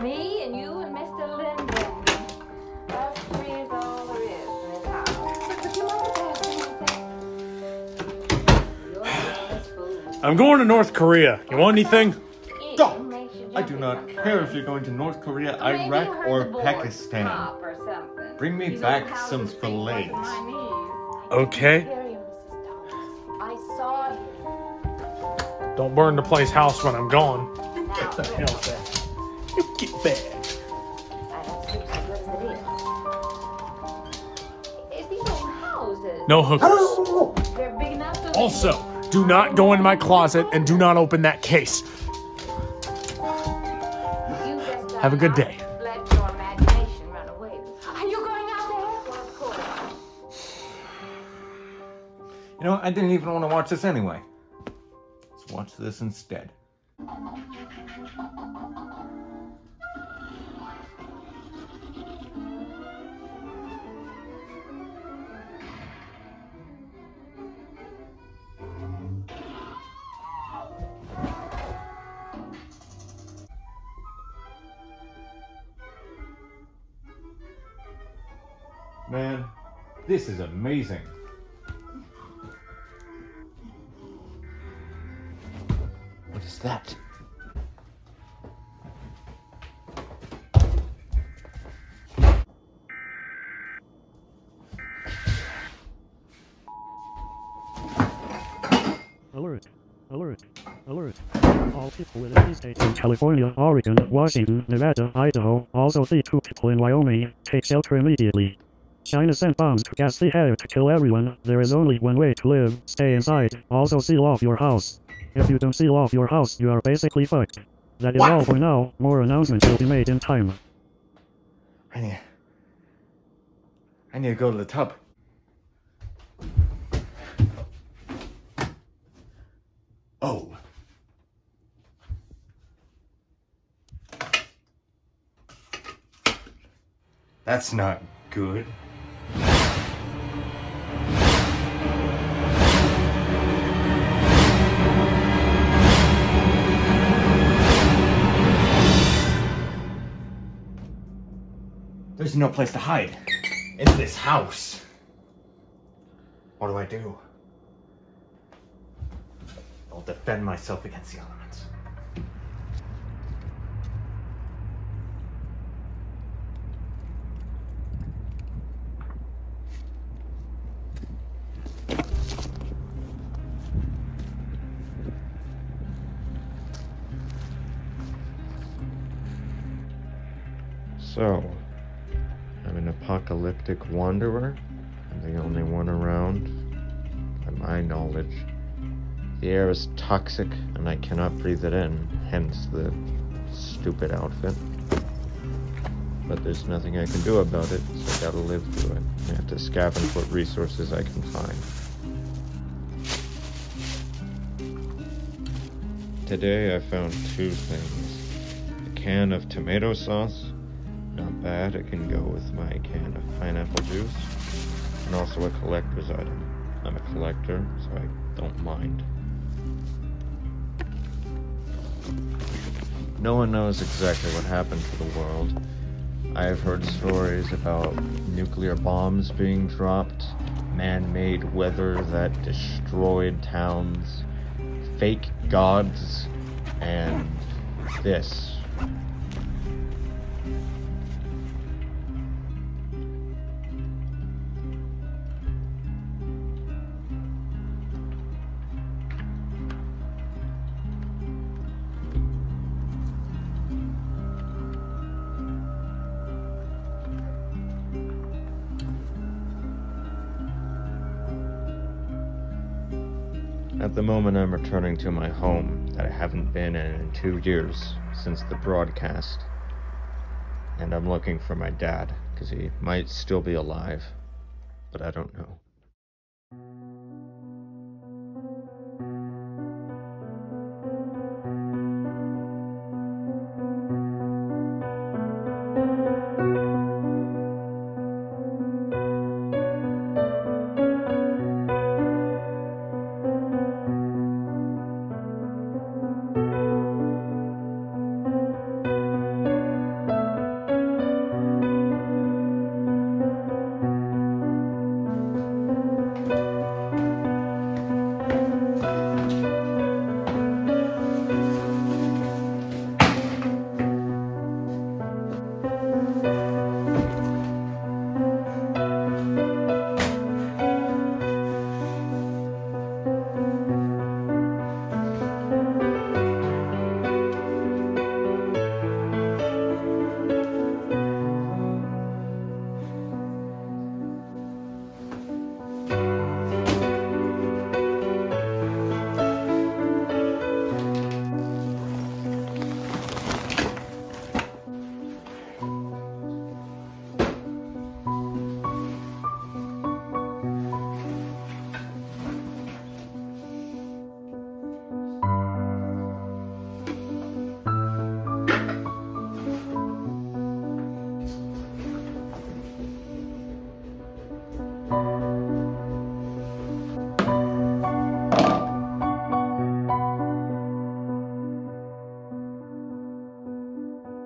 Me and you and Mr. Linden. Us three is all there is in this house. But you want I'm going to North Korea. You want anything? Stop! I do not care if you're going to North Korea, Iraq, or Pakistan. Bring me back some fillets. Okay. I saw him. Don't burn the place house when I'm gone. Get the hell back. You get back. I don't sleep so good as it is. It's these old houses. No hookers. They're big enough so Also, do not go in my closet and do not open that case. Have a good day. Let your imagination run away. Are you going out there? Well, of course. You know, I didn't even want to watch this anyway. Let's watch this instead. Man, this is amazing. What is that? Alert. Alert. Alert. All people within the states in California, Oregon, Washington, Nevada, Idaho, also the 2 people in Wyoming, take shelter immediately. China sent bombs to gas the air to kill everyone. There is only one way to live. Stay inside. Also seal off your house. If you don't seal off your house, you are basically fucked. That is all for now. More announcements will be made in time. I need to go to the tub. Oh. That's not good. There's no place to hide in this house. What do I do? I'll defend myself against the elements. So, I'm an apocalyptic wanderer. I'm the only one around, by my knowledge. The air is toxic and I cannot breathe it in, hence the stupid outfit. But there's nothing I can do about it, so I gotta live through it. I have to scavenge what resources I can find. Today I found 2 things. A can of tomato sauce. Not bad, it can go with my can of pineapple juice. And also a collector's item. I'm a collector, so I don't mind. No one knows exactly what happened to the world. I have heard stories about nuclear bombs being dropped, man-made weather that destroyed towns, fake gods, and this. At the moment, I'm returning to my home that I haven't been in 2 years since the broadcast. And I'm looking for my dad, because he might still be alive, but I don't know.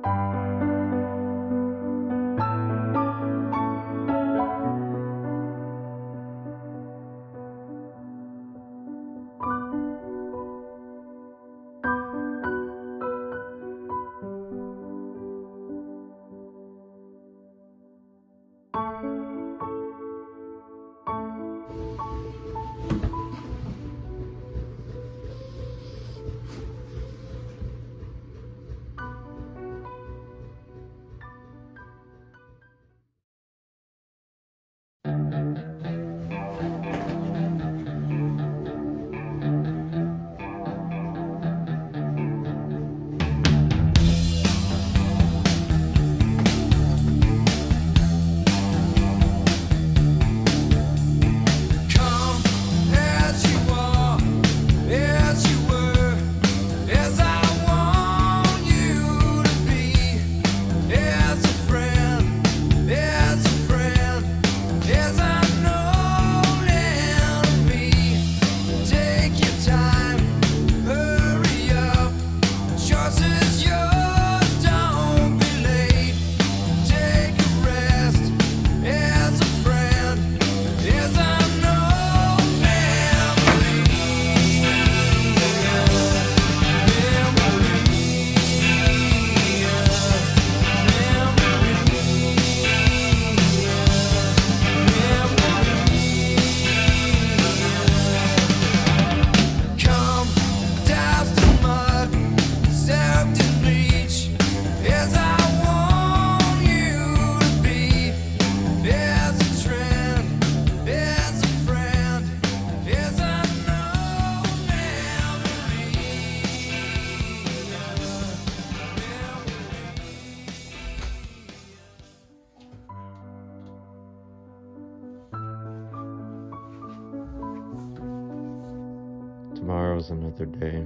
Tomorrow's another day.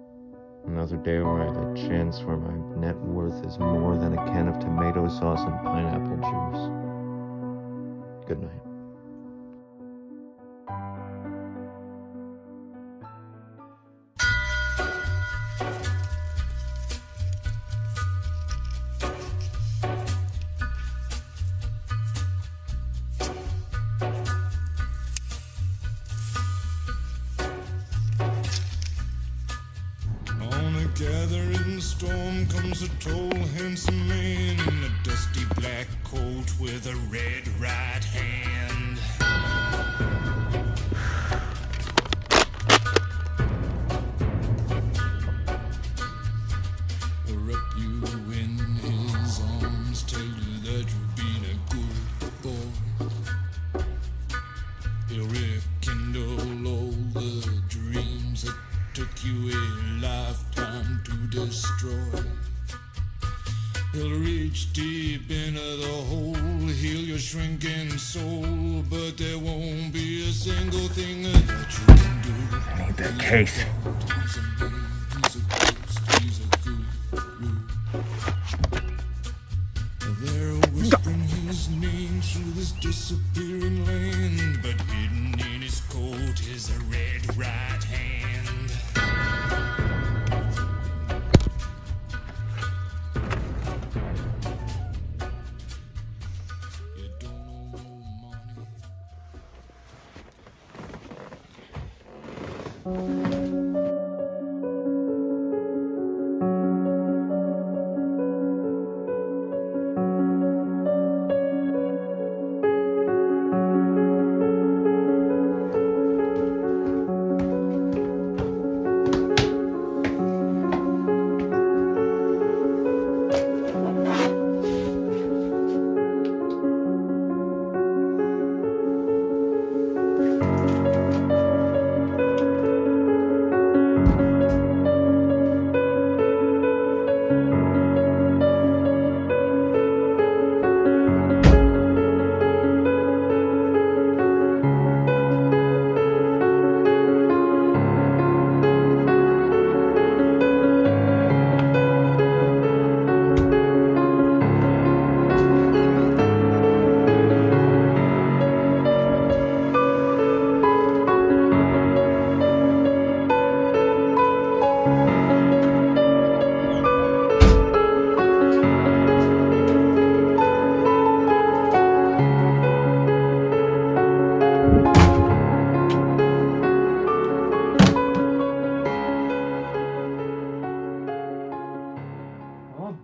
Another day where I have a chance where my net worth is more than a can of tomato sauce and pineapple juice. Good night. Gathering storm comes a tall, handsome man in a dusty black coat with a red right hand. He'll wrap you in his arms, tell you that you've been a good boy. He'll rekindle all the dreams that took you a lifetime to destroy. He'll reach deep into the hole, heal your shrinking soul, but there won't be a single thing that you can do. I need that case. He's a man, he's a ghost, he's a guru. They're whispering his name through this disappearing land, but hidden in his coat is a red right hand. You don't owe no money.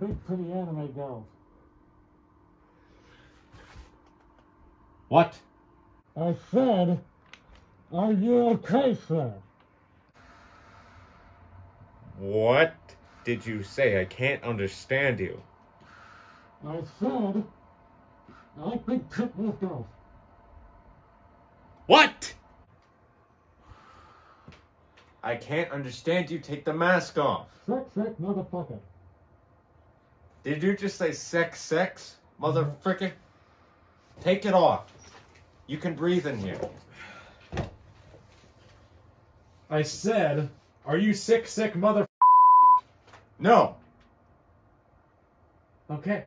big pretty anime girls. What? I said, are you okay, sir? What did you say? I can't understand you. I said, I like big titty girls. What? I can't understand you. Take the mask off. Sex, motherfucker. Did you just say sex, motherfricker? Take it off. You can breathe in here. I said, are you sick mother? No. Okay.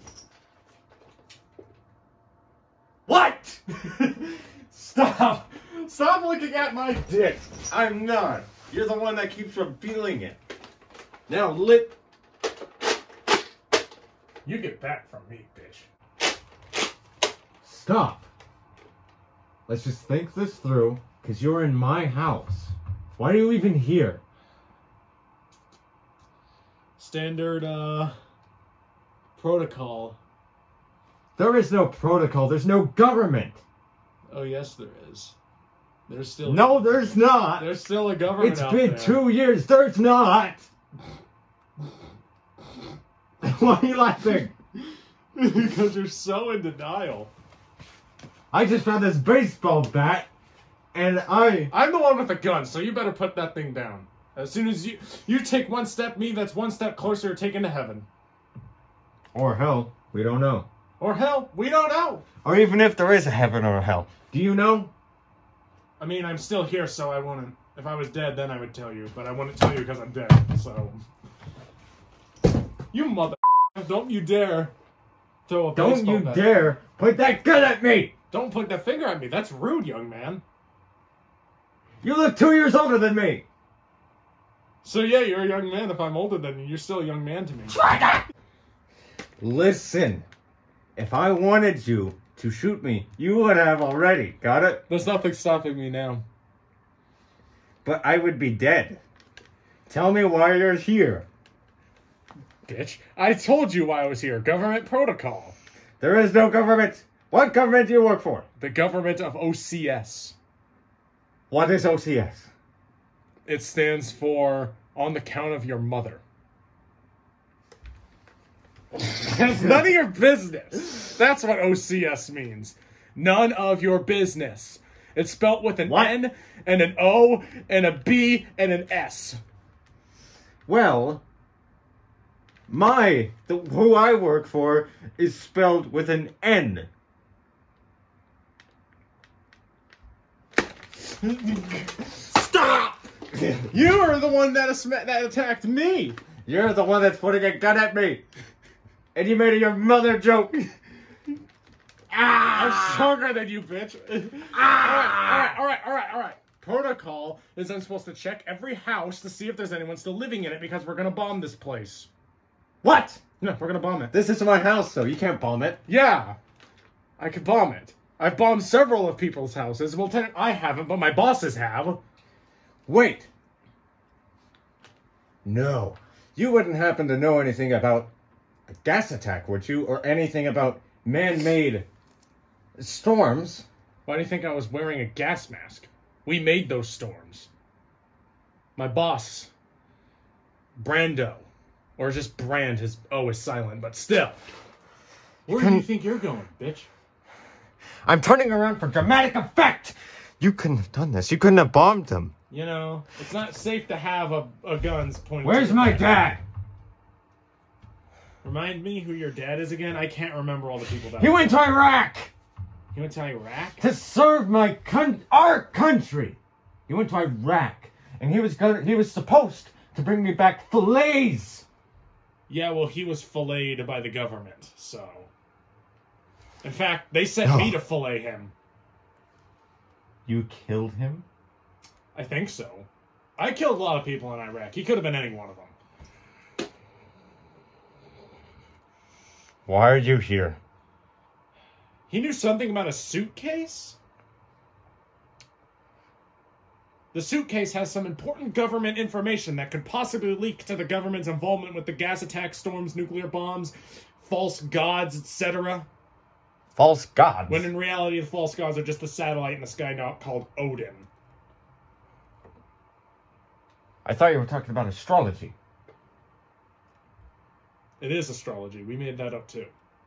What? Stop. Stop looking at my dick. I'm not. You're the one that keeps revealing it. Now You get that from me, bitch. Stop. Let's just think this through, because you're in my house. Why are you even here? Standard, protocol. There is no protocol. There's no government. Oh, yes, there is. There's still... No, there's not. There's still a government It's out been there. 2 years. There's not. Why are you laughing? Because you're so in denial. I just found this baseball bat, and I'm the one with the gun, so you better put that thing down. As soon as you take one step, that's one step closer to taking to heaven. Or hell, we don't know. Or hell, we don't know. Or even if there is a heaven or a hell. Do you know? I mean, I'm still here, so I wouldn't. If I was dead, then I would tell you, but I wouldn't tell you because I'm dead, so. You mother... Don't you dare throw a Don't baseball you bat. dare point that gun at me! Don't point that finger at me. That's rude, young man. You look 2 years older than me! So yeah, you're a young man. If I'm older than you, you're still a young man to me. Listen, if I wanted you to shoot me, you would have already. Got it? There's nothing stopping me now. But I would be dead. Tell me why you're here. Bitch, I told you why I was here. Government protocol. There is no government. What government do you work for? The government of OCS. What is OCS? It stands for on the count of your mother. It's none of your business. That's what OCS means. None of your business. It's spelt with an What? N and an O and a B and an S. Well, who I work for is spelled with an N. Stop! You are the one that attacked me. You're the one that's putting a gun at me. And you made a your mother joke. I'm stronger than you, bitch. All right. Protocol is I'm supposed to check every house to see if there's anyone still living in it because we're gonna bomb this place. What? No, we're gonna bomb it. This is my house, so you can't bomb it. Yeah, I could bomb it. I've bombed several of people's houses. Well, I haven't, but my bosses have. Wait. No. You wouldn't happen to know anything about a gas attack, would you? Or anything about man-made storms? Why do you think I was wearing a gas mask? We made those storms. My boss, Brando, or just Brand, his O is silent, but still. Where do you think you're going, bitch? I'm turning around for dramatic effect! You couldn't have done this. You couldn't have bombed them. You know, it's not safe to have a guns pointed. Where's to my the dad? Remind me who your dad is again? I can't remember all the people that. He went to Iraq He went to Iraq? to serve our country. He went to Iraq, and he was supposed to bring me back fillets. Yeah, well, he was filleted by the government, so. In fact, they sent me to fillet him. You killed him? I think so. I killed a lot of people in Iraq. He could have been any one of them. Why are you here? He knew something about a suitcase? The suitcase has some important government information that could possibly leak to the government's involvement with the gas attack, storms, nuclear bombs, false gods, etc. False gods? When in reality, the false gods are just a satellite in the sky now called Odin. I thought you were talking about astrology. It is astrology. We made that up too.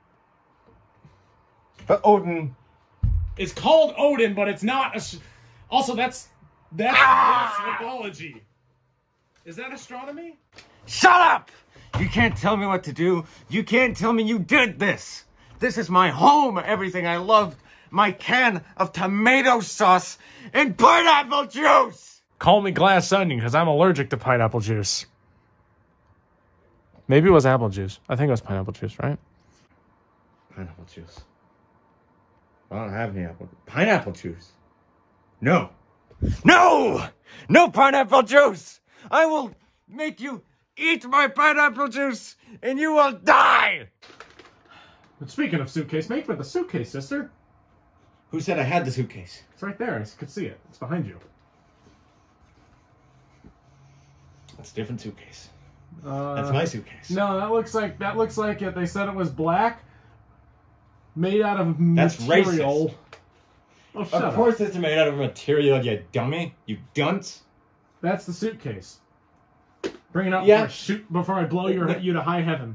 But Odin... It's called Odin, but it's not... Also, that's mythology. Is that astronomy? Shut up! You can't tell me what to do. You can't tell me you did this. This is my home, everything I love. My can of tomato sauce and pineapple juice! Call me glass onion, because I'm allergic to pineapple juice. Maybe it was apple juice. I think it was pineapple juice, right? Pineapple juice. I don't have any apple. Pineapple juice. No. No! No pineapple juice! I will make you eat my pineapple juice, and you will die! But speaking of suitcase, make with the suitcase, sister. Who said I had the suitcase? It's right there. I could see it. It's behind you. That's a different suitcase. That's my suitcase. No, that looks like it. They said it was black, made out of That's material. racist. Oh, shut Of up. course it's made out of material, you dummy. You dunce. That's the suitcase. Bring it up Yeah. before I blow you to high heaven.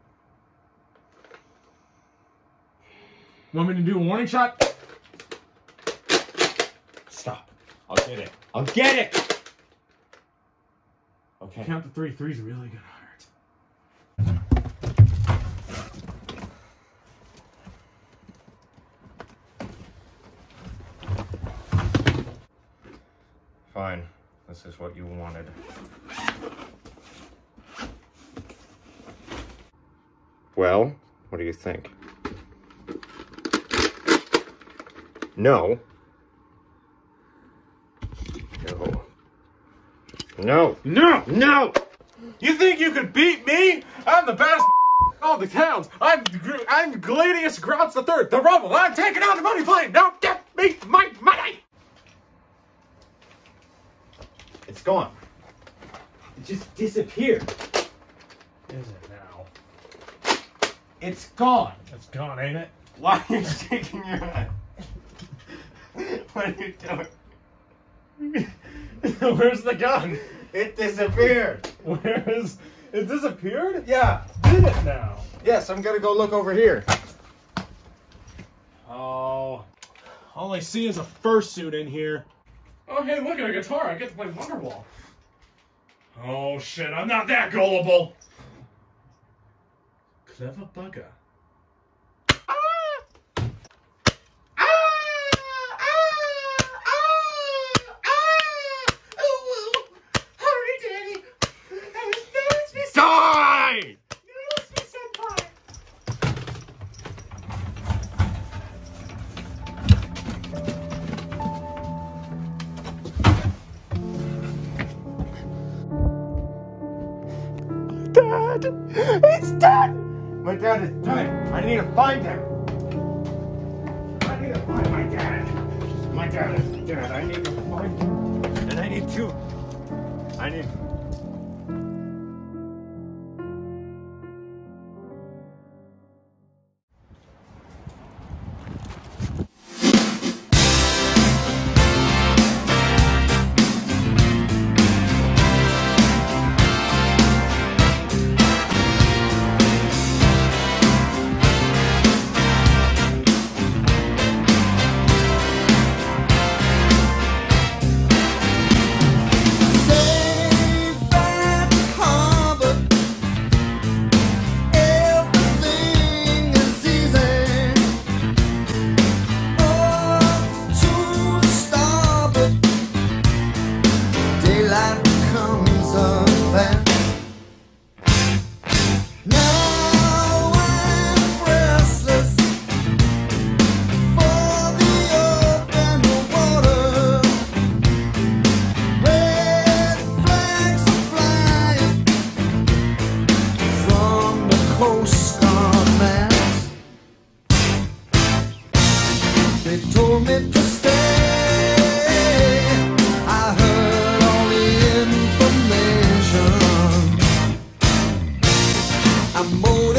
Want me to do a warning shot? Stop. I'll get it. I'll get it! Okay. Count to 3. 3's really gonna hurt. Fine. This is what you wanted. Well, what do you think? No. No. No. No! No! You think you could beat me? I'm the best in all the towns. I'm Gladius Grouts III, the Rebel. I'm taking on the money plane. Now get me my money! It's gone. It just disappeared. Is it now? It's gone. It's gone, ain't it? Why are you shaking your head? What are you doing? Where's the gun? It disappeared. Where is... It disappeared? Yeah. Did it now? Yes, I'm gonna go look over here. Oh. All I see is a fursuit in here. Oh, hey, look at a guitar. I get to play Wonderwall. Oh, shit. I'm not that gullible. Clever bugger. Die! Dad! It's dead! My dad is dead. I need to find him. I need to find my dad. My dad is dead. I need to find him. And I need to... I need... They told me to stay. I heard I'm mowing